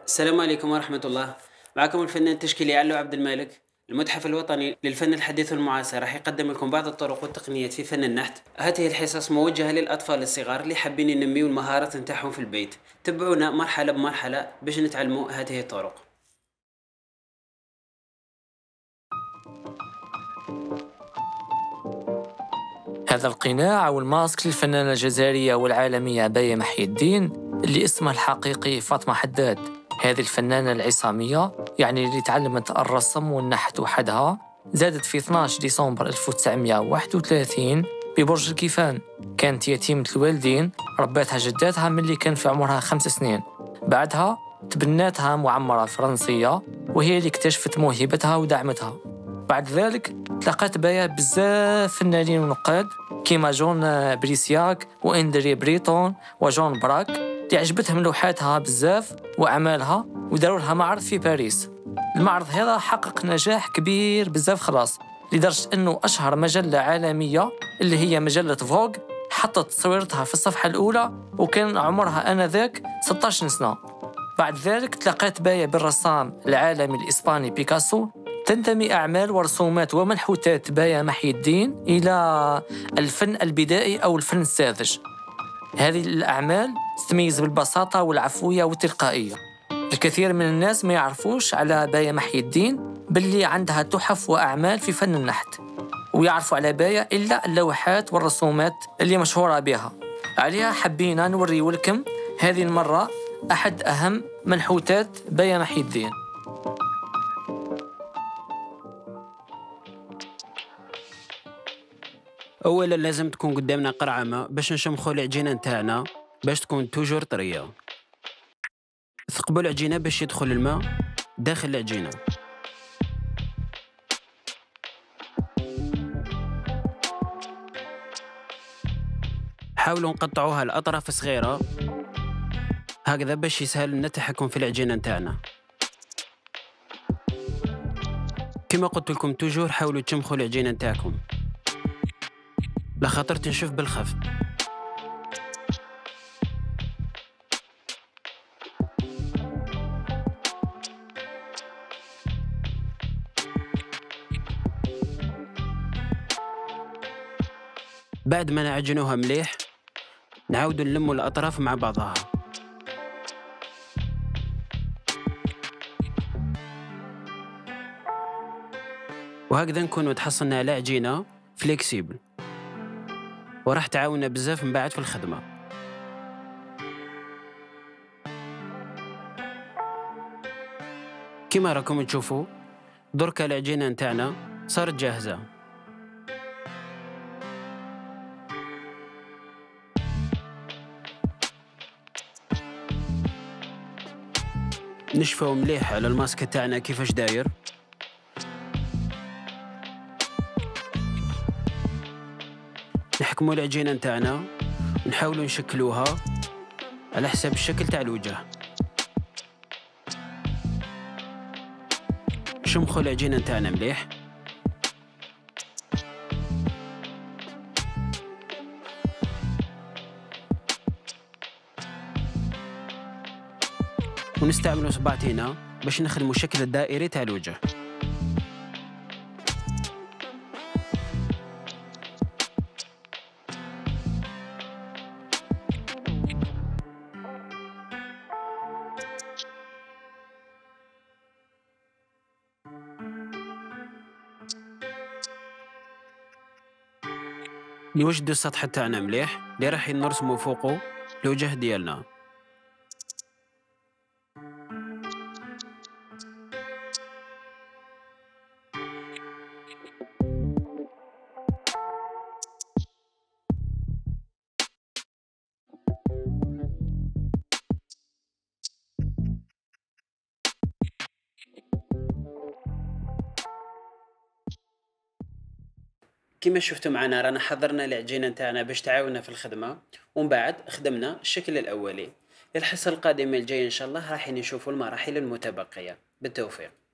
السلام عليكم ورحمة الله. معكم الفنان التشكيلي علو عبد المالك. المتحف الوطني للفن الحديث والمعاصر راح يقدم لكم بعض الطرق والتقنيات في فن النحت. هذه الحصص موجهة للأطفال الصغار اللي حابين ينميوا المهارات نتاعهم في البيت. تبعونا مرحلة بمرحلة باش نتعلموا هذه الطرق. هذا القناع أو الماسك للفنانة الجزائرية والعالمية باية محي الدين اللي اسمها الحقيقي فاطمة حداد. هذه الفنانة العصامية يعني اللي تعلمت الرسم والنحت وحدها، زادت في 12 ديسمبر 1931 ببرج الكيفان. كانت يتيمة الوالدين، رباتها جداتها من اللي كان في عمرها 5 سنين. بعدها تبناتها معمرة فرنسية وهي اللي اكتشفت موهبتها ودعمتها. بعد ذلك تلقات بايا بزاف فنانين ونقاد كيما جون بريسياك واندري بريتون وجون براك اللي عجبتهم لوحاتها بزاف وأعمالها وداروا لها معرض في باريس. المعرض هذا حقق نجاح كبير بزاف خلاص، لدرجة أنه أشهر مجلة عالمية اللي هي مجلة فوغ حطت تصويرتها في الصفحة الأولى وكان عمرها آنذاك 16 سنة. بعد ذلك تلقات بايا بالرسام العالمي الإسباني بيكاسو. تنتمي أعمال ورسومات ومنحوتات بايا محي الدين إلى الفن البدائي أو الفن الساذج. هذه الأعمال تتميز بالبساطة والعفوية والتلقائية. الكثير من الناس ما يعرفوش على بايا محي الدين باللي عندها تحف وأعمال في فن النحت، ويعرفوا على بايا إلا اللوحات والرسومات اللي مشهورة بها. عليها حبينا نوريو لكم هذه المرة أحد أهم منحوتات بايا محي الدين. أولا لازم تكون قدامنا قرعمة باش نشمخوا العجينة نتاعنا باش تكون توجور طرية. ثقبوا العجينة باش يدخل الماء داخل العجينة. حاولوا نقطعوها الأطراف صغيرة هكذا باش يسهل لنا التحكم في العجينة نتاعنا. كما قلت لكم توجور حاولوا تشمخوا العجينة نتاعكم لخاطر تنشف بالخف. بعد ما نعجنوها مليح نعاودوا نلموا الأطراف مع بعضها. وهكذا نكونوا تحصلنا على عجينة فليكسيبل وراح تعاوننا بزاف من بعد في الخدمة. كما راكم تشوفوا دركا العجينة نتاعنا صارت جاهزة. نشفوا مليح على الماسك تاعنا كيفاش داير. نحكموا العجينة نتاعنا ونحاولوا نشكلوها على حسب الشكل تاع الوجه. شمخوا العجينة نتاعنا مليح. ونستعملوا صباعتينا باش نخدموا الشكل الدائري تاع الوجه. نوجدوا السطح تاعنا مليح اللي راح نرسموا فوقه الوجه ديالنا. كما شفتوا معنا رانا حضرنا العجينة نتاعنا باش تعاوننا في الخدمة، ومن بعد خدمنا الشكل الأولي. الحصة القادمة الجاية إن شاء الله راح نشوفوا المراحل المتبقية. بالتوفيق.